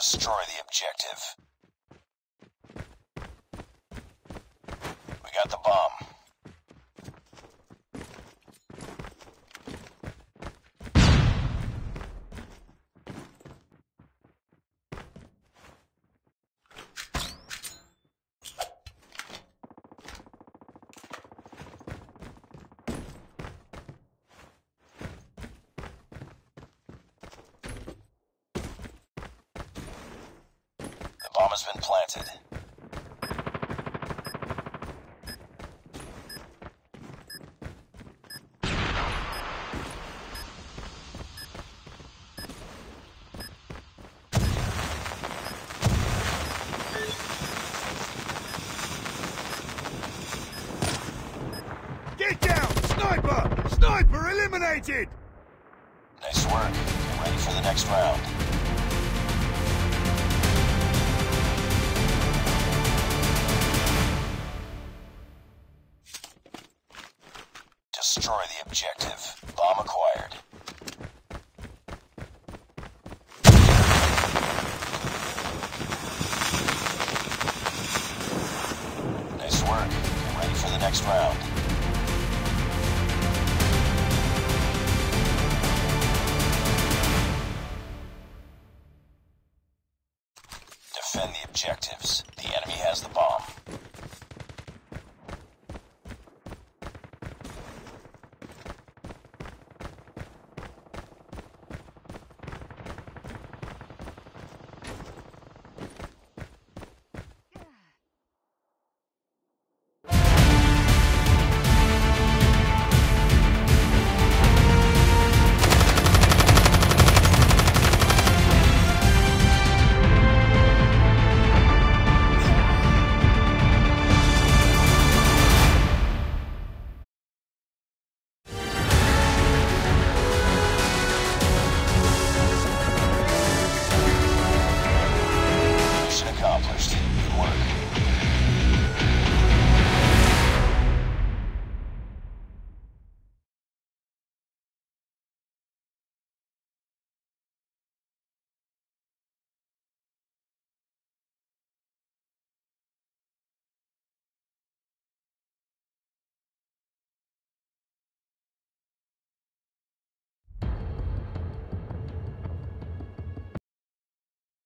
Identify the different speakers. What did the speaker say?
Speaker 1: Destroy the objective. We got the bomb. The bomb has been planted.
Speaker 2: Get down! Sniper! Sniper eliminated!
Speaker 1: Nice work. Get ready for the next round. Destroy the objective. Bomb acquired. Nice work. Get ready for the next round. Defend the objectives. The enemy has the bomb.